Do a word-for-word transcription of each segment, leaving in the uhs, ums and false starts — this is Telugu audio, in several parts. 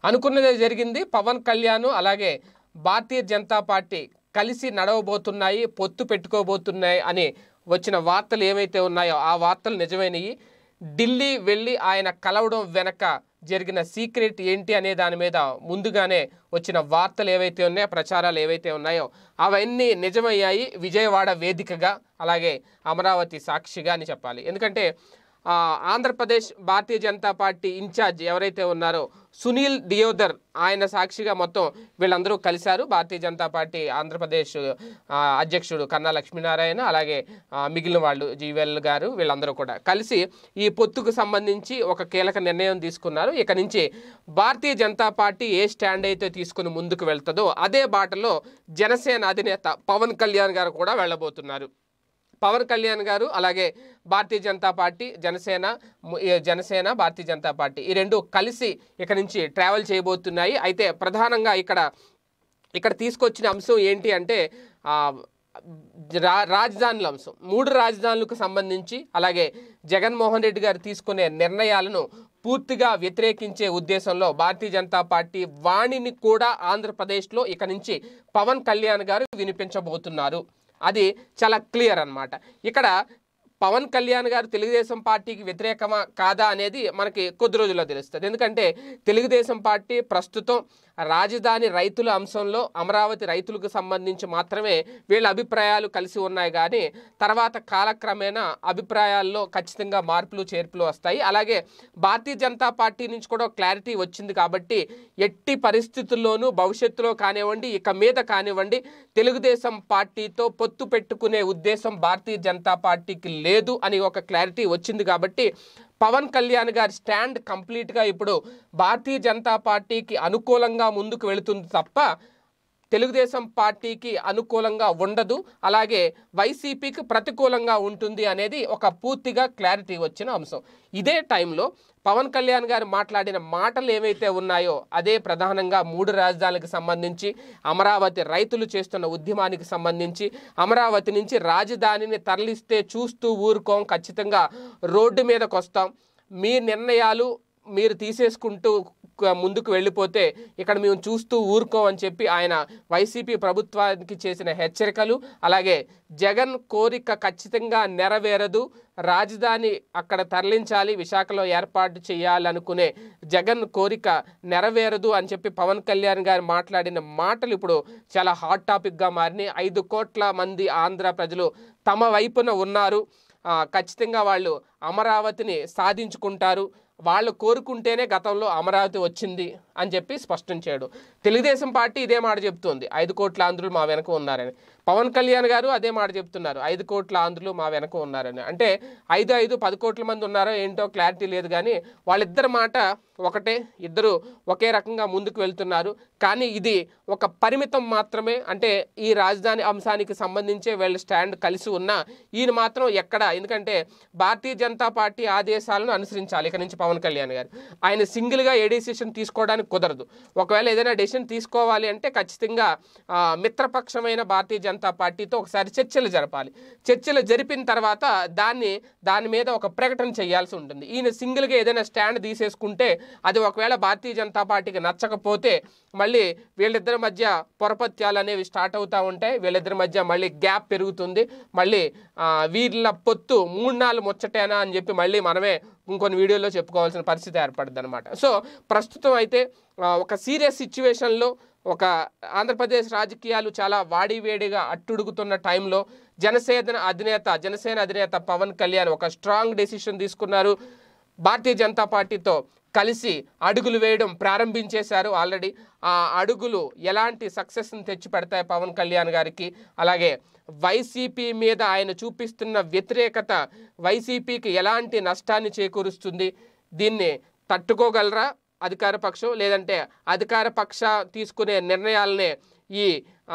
అనుకున్నదే జరిగింది. పవన్ కళ్యాణ్ అలాగే భారతీయ జనతా పార్టీ కలిసి నడవబోతున్నాయి, పొత్తు పెట్టుకోబోతున్నాయి అని వచ్చిన వార్తలు ఏవైతే ఉన్నాయో ఆ వార్తలు నిజమైనవి. ఢిల్లీ వెళ్ళి ఆయన కలవడం వెనక జరిగిన సీక్రెట్ ఏంటి అనే దాని మీద ముందుగానే వచ్చిన వార్తలు ఏవైతే ఉన్నాయో, ప్రచారాలు ఏవైతే ఉన్నాయో అవన్నీ నిజమయ్యాయి. విజయవాడ వేదికగా అలాగే అమరావతి సాక్షిగా అని చెప్పాలి. ఎందుకంటే ఆంధ్రప్రదేశ్ భారతీయ జనతా పార్టీ ఇన్ఛార్జ్ ఎవరైతే ఉన్నారో సునీల్ దియోదర్ ఆయన సాక్షిగా మొత్తం వీళ్ళందరూ కలిశారు. భారతీయ జనతా పార్టీ ఆంధ్రప్రదేశ్ అధ్యక్షుడు కన్నా లక్ష్మీనారాయణ అలాగే మిగిలిన వాళ్ళు జీవెల్ గారు వీళ్ళందరూ కూడా కలిసి ఈ పొత్తుకు సంబంధించి ఒక కీలక నిర్ణయం తీసుకున్నారు. ఇక నుంచి భారతీయ జనతా పార్టీ ఏ స్టాండ్ అయితే తీసుకుని ముందుకు వెళ్తుందో అదే బాటలో జనసేన అధినేత పవన్ కళ్యాణ్ గారు కూడా వెళ్ళబోతున్నారు. పవన్ కళ్యాణ్ గారు అలాగే భారతీయ జనతా పార్టీ జనసేన జనసేన భారతీయ జనతా పార్టీ ఈ రెండు కలిసి ఇక నుంచి ట్రావెల్ చేయబోతున్నాయి. అయితే ప్రధానంగా ఇక్కడ ఇక్కడ తీసుకొచ్చిన అంశం ఏంటి అంటే రా రాజధానుల అంశం. మూడు రాజధానులకు సంబంధించి అలాగే జగన్మోహన్ రెడ్డి గారు తీసుకునే నిర్ణయాలను పూర్తిగా వ్యతిరేకించే ఉద్దేశంలో భారతీయ జనతా పార్టీ వాణిని కూడా ఆంధ్రప్రదేశ్లో ఇక నుంచి పవన్ కళ్యాణ్ గారు వినిపించబోతున్నారు. అది చాలా క్లియర్ అన్నమాట. ఇక్కడ పవన్ కళ్యాణ్ గారు తెలుగుదేశం పార్టీకి వ్యతిరేకమా కాదా అనేది మనకి కొద్ది రోజుల్లో తెలుస్తుంది. ఎందుకంటే తెలుగుదేశం పార్టీ ప్రస్తుతం రాజధాని రైతుల అంశంలో అమరావతి రైతులకు సంబంధించి మాత్రమే వీళ్ళ అభిప్రాయాలు కలిసి ఉన్నాయి. కానీ తర్వాత కాలక్రమేణా అభిప్రాయాల్లో ఖచ్చితంగా మార్పులు చేర్పులు వస్తాయి. అలాగే భారతీయ జనతా పార్టీ నుంచి కూడా క్లారిటీ వచ్చింది కాబట్టి ఎట్టి పరిస్థితుల్లోనూ భవిష్యత్తులో కానివ్వండి ఇక మీద కానివ్వండి తెలుగుదేశం పార్టీతో పొత్తు పెట్టుకునే ఉద్దేశం భారతీయ జనతా పార్టీకి లేదు అని ఒక క్లారిటీ వచ్చింది. కాబట్టి పవన్ కళ్యాణ్ గారి స్టాండ్ కంప్లీట్గా ఇప్పుడు భారతీయ జనతా పార్టీకి అనుకూలంగా ముందుకు వెళుతుంది తప్ప తెలుగుదేశం పార్టీకి అనుకూలంగా ఉండదు, అలాగే వైసీపీకి ప్రతికూలంగా ఉంటుంది అనేది ఒక పూర్తిగా క్లారిటీ వచ్చిన అంశం. ఇదే టైంలో పవన్ కళ్యాణ్ గారు మాట్లాడిన మాటలు ఏవైతే ఉన్నాయో అదే ప్రధానంగా మూడు రాజధానులకు సంబంధించి అమరావతి రైతులు చేస్తున్న ఉద్యమానికి సంబంధించి అమరావతి నుంచి రాజధానిని తరలిస్తే చూస్తూ ఊరుకోం, ఖచ్చితంగా రోడ్డు మీదకి వస్తాం, మీ నిర్ణయాలు మీరు తీసేసుకుంటూ ముందుకు వెళ్ళిపోతే ఇక్కడ మేము చూస్తూ ఊరుకోమని చెప్పి ఆయన వైసీపీ ప్రభుత్వానికి చేసిన హెచ్చరికలు అలాగే జగన్ కోరిక ఖచ్చితంగా నెరవేరదు, రాజధాని అక్కడ తరలించాలి, విశాఖలో ఏర్పాటు చేయాలనుకునే జగన్ కోరిక నెరవేరదు అని చెప్పి పవన్ కళ్యాణ్ గారు మాట్లాడిన మాటలు ఇప్పుడు చాలా హాట్ టాపిక్గా మారినాయి. ఐదు కోట్ల మంది ఆంధ్ర ప్రజలు తమ వైపున ఉన్నారు, ఖచ్చితంగా వాళ్ళు అమరావతిని సాధించుకుంటారు, వాళ్ళు కోరుకుంటేనే గతంలో అమరావతి వచ్చింది అని చెప్పి స్పష్టం చేయడు. తెలుగుదేశం పార్టీ ఇదే మాట చెప్తుంది, ఐదు కోట్ల ఆంధ్రులు మా వెనక ఉన్నారని. పవన్ కళ్యాణ్ గారు అదే మాట చెప్తున్నారు, ఐదు కోట్ల ఆంధ్రులు మా వెనక ఉన్నారని. అంటే ఐదు ఐదు పది కోట్ల మంది ఉన్నారో ఏంటో క్లారిటీ లేదు, కానీ వాళ్ళిద్దరి మాట ఒకటే, ఇద్దరు ఒకే రకంగా ముందుకు వెళ్తున్నారు. కానీ ఇది ఒక పరిమితం మాత్రమే. అంటే ఈ రాజధాని అంశానికి సంబంధించే వీళ్ళ స్టాండ్ కలిసి ఉన్నా ఈయన మాత్రం ఎక్కడ, ఎందుకంటే భారతీయ జనతా పార్టీ ఆదేశాలను అనుసరించాలి ఇక నుంచి పవన్ కళ్యాణ్ గారు. ఆయన సింగిల్గా ఏ డెసిషన్ తీసుకోవడానికి కుదరదు. ఒకవేళ ఏదైనా డెసిషన్ తీసుకోవాలి అంటే ఖచ్చితంగా మిత్రపక్షమైన భారతీయ జనతా పార్టీతో ఒకసారి చర్చలు జరపాలి. చర్చలు జరిపిన తర్వాత దాన్ని దాని మీద ఒక ప్రకటన చేయాల్సి ఉంటుంది. ఈయన సింగిల్గా ఏదైనా స్టాండ్ తీసేసుకుంటే అది ఒకవేళ భారతీయ జనతా పార్టీకి నచ్చకపోతే మళ్ళీ వీళ్ళిద్దరి మధ్య పొరపత్యాలు అనేవి స్టార్ట్ అవుతూ ఉంటాయి, వీళ్ళిద్దరి మధ్య మళ్ళీ గ్యాప్ పెరుగుతుంది, మళ్ళీ వీళ్ళ పొత్తు మూడు నాలుగు ముచ్చటేనా అని చెప్పి మళ్ళీ మనమే ఇంకొన్ని వీడియోలో చెప్పుకోవాల్సిన పరిస్థితి ఏర్పడుతుంది అనమాట. సో ప్రస్తుతం అయితే ఒక సీరియస్ సిచ్యువేషన్లో ఒక ఆంధ్రప్రదేశ్ రాజకీయాలు చాలా వాడివేడిగా అట్టుడుగుతున్న టైంలో జనసేన అధినేత జనసేన అధినేత పవన్ కళ్యాణ్ ఒక స్ట్రాంగ్ డెసిషన్ తీసుకున్నారు. భారతీయ జనతా పార్టీతో కలిసి అడుగులు వేయడం ప్రారంభించేశారు ఆల్రెడీ. ఆ అడుగులు ఎలాంటి సక్సెస్ని తెచ్చి పెడతాయి పవన్ కళ్యాణ్ గారికి, అలాగే వైసీపీ మీద ఆయన చూపిస్తున్న వ్యతిరేకత వైసీపీకి ఎలాంటి నష్టాన్ని చేకూరుస్తుంది, దీన్ని తట్టుకోగలరా అధికార పక్షం, లేదంటే అధికార పక్ష తీసుకునే నిర్ణయాలనే ఈ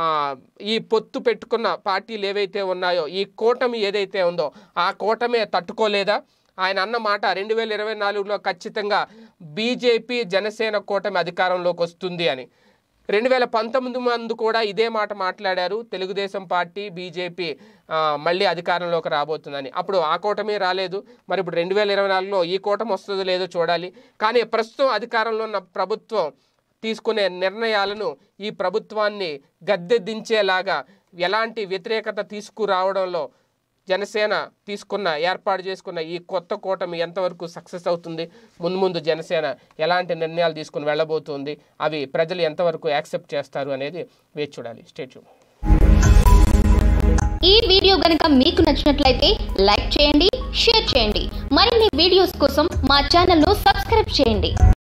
ఈ పొత్తు పెట్టుకున్న పార్టీలు ఏవైతే ఉన్నాయో ఈ కూటమి ఏదైతే ఉందో ఆ కూటమే తట్టుకోలేదా? ఆయన అన్న మాట రెండు వేల ఇరవై నాలుగులో ఖచ్చితంగా బీజేపీ జనసేన కూటమి అధికారంలోకి వస్తుంది అని. రెండు వేల పంతొమ్మిది మంది కూడా ఇదే మాట మాట్లాడారు, తెలుగుదేశం పార్టీ బీజేపీ మళ్ళీ అధికారంలోకి రాబోతుందని. అప్పుడు ఆ కూటమి రాలేదు, మరి ఇప్పుడు రెండు వేల ఇరవై నాలుగులో ఈ కూటమి వస్తుందో లేదో చూడాలి. కానీ ప్రస్తుతం అధికారంలో ఉన్న ప్రభుత్వం తీసుకునే నిర్ణయాలను ఈ ప్రభుత్వాన్ని గద్దె దించేలాగా ఎలాంటి వ్యతిరేకత తీసుకురావడంలో జనసేన తీసుకున్న ఏర్పాటు చేసుకున్న ఈ కొత్త కూటమి ఎంతవరకు సక్సెస్ అవుతుంది, ముందు ముందు జనసేన ఎలాంటి నిర్ణయాలు తీసుకుని వెళ్ళబోతుంది, అవి ప్రజలు ఎంతవరకు యాక్సెప్ట్ చేస్తారు అనేది వేచి చూడాలి. Stay tune. ఈ వీడియో గనుక మీకు నచ్చినట్లయితే లైక్ చేయండి, షేర్ చేయండి. మరిన్ని వీడియోస్ కోసం మా ఛానల్ ను సబ్స్క్రైబ్ చేయండి.